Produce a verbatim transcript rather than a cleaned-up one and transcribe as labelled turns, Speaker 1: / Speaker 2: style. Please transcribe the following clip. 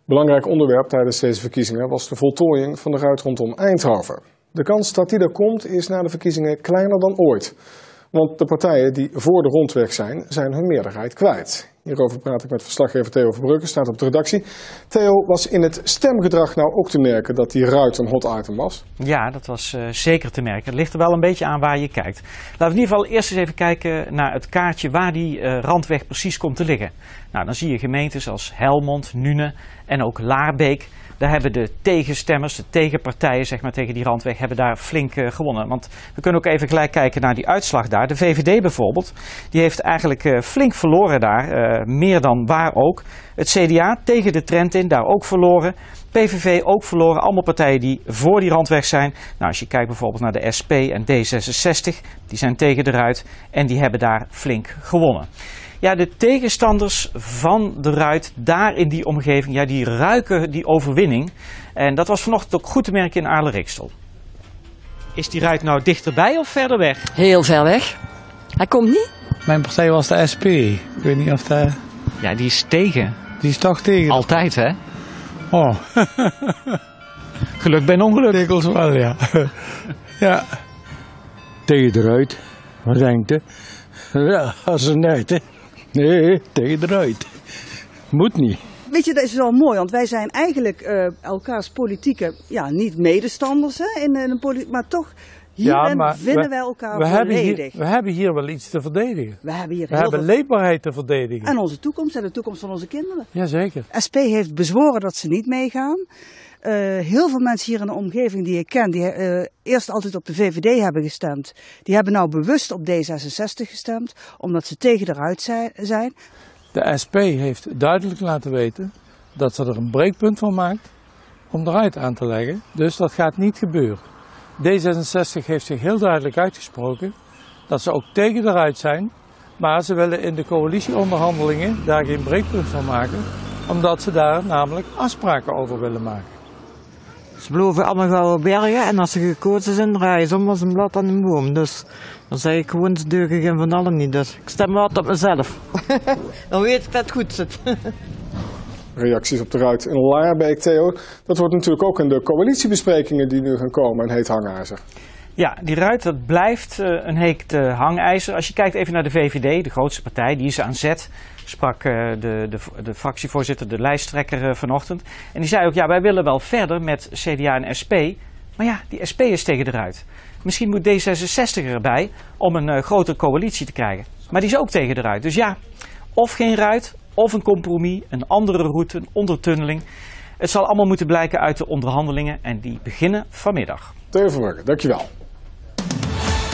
Speaker 1: Belangrijk onderwerp tijdens deze verkiezingen was de voltooiing van de ruit rondom Eindhoven. De kans dat die er komt is na de verkiezingen kleiner dan ooit. Want de partijen die voor de rondweg zijn, zijn hun meerderheid kwijt. Hierover praat ik met verslaggever Theo Verbrugge, staat op de redactie. Theo, was in het stemgedrag nou ook te merken dat die ruit een hot item was?
Speaker 2: Ja, dat was uh, zeker te merken. Het ligt er wel een beetje aan waar je kijkt. Laten we in ieder geval eerst eens even kijken naar het kaartje waar die uh, randweg precies komt te liggen. Nou, dan zie je gemeentes als Helmond, Nune en ook Laarbeek. Daar hebben de tegenstemmers, de tegenpartijen zeg maar, tegen die randweg, hebben daar flink uh, gewonnen. Want we kunnen ook even gelijk kijken naar die uitslag daar. De V V D bijvoorbeeld, die heeft eigenlijk uh, flink verloren daar, uh, meer dan waar ook. Het C D A tegen de trend in, daar ook verloren. P V V ook verloren, allemaal partijen die voor die randweg zijn. Nou, als je kijkt bijvoorbeeld naar de S P en D zesenzestig, die zijn tegen de ruit en die hebben daar flink gewonnen. Ja, de tegenstanders van de ruit daar in die omgeving, ja, die ruiken die overwinning. En dat was vanochtend ook goed te merken in Aarle-Riksel. Is die ruit nou dichterbij of verder weg?
Speaker 3: Heel ver weg. Hij komt niet.
Speaker 4: Mijn partij was de S P. Ik weet niet of de...
Speaker 2: Ja, die is tegen.
Speaker 4: Die is toch tegen?
Speaker 2: Altijd, hè?
Speaker 4: Oh.
Speaker 2: Geluk bij een ongeluk.
Speaker 4: Dikwijls wel, ja. Ja.
Speaker 5: Tegen de ruit. Wat denkt u? Ja, als een uit, hè? Nee, tegen de ruit. Moet niet.
Speaker 6: Weet je, dat is wel mooi, want wij zijn eigenlijk uh, elkaars politieke, ja, niet medestanders, hè, in, in een politiek, maar toch, hierin ja, vinden we, wij elkaar
Speaker 4: we
Speaker 6: volledig.
Speaker 4: Hebben hier, we hebben hier wel iets te verdedigen.
Speaker 6: We hebben hier
Speaker 4: we
Speaker 6: heel
Speaker 4: hebben
Speaker 6: veel...
Speaker 4: leefbaarheid te verdedigen.
Speaker 6: En onze toekomst en de toekomst van onze kinderen.
Speaker 4: Jazeker.
Speaker 6: S P heeft bezworen dat ze niet meegaan. Uh, heel veel mensen hier in de omgeving die ik ken, die uh, eerst altijd op de V V D hebben gestemd, die hebben nou bewust op D zesenzestig gestemd, omdat ze tegen de ruit zijn.
Speaker 4: De S P heeft duidelijk laten weten dat ze er een breekpunt van maakt om de ruit aan te leggen. Dus dat gaat niet gebeuren. D zesenzestig heeft zich heel duidelijk uitgesproken dat ze ook tegen de ruit zijn, maar ze willen in de coalitieonderhandelingen daar geen breekpunt van maken, omdat ze daar namelijk afspraken over willen maken.
Speaker 7: Ze beloven allemaal gouden bergen en als ze gekozen zijn, draaien ze om als een blad aan een boom. Dus dan zeg ik gewoon, ze deugen geen van allen niet. Dus ik stem altijd op mezelf. Dan weet ik dat het goed zit.
Speaker 1: Reacties op de ruit in Laarbeek, Theo. Dat wordt natuurlijk ook in de coalitiebesprekingen die nu gaan komen een heet hangijzer.
Speaker 2: Ja, die ruit dat blijft uh, een heet uh, hangijzer. Als je kijkt even naar de V V D, de grootste partij, die is aan zet. Sprak uh, de, de, de fractievoorzitter, de lijsttrekker uh, vanochtend. En die zei ook, ja, wij willen wel verder met C D A en S P. Maar ja, die S P is tegen de ruit. Misschien moet D zesenzestig erbij om een uh, grotere coalitie te krijgen. Maar die is ook tegen de ruit. Dus ja, of geen ruit, of een compromis, een andere route, een ondertunneling. Het zal allemaal moeten blijken uit de onderhandelingen en die beginnen vanmiddag.
Speaker 1: Theo Verbrugge, dankjewel.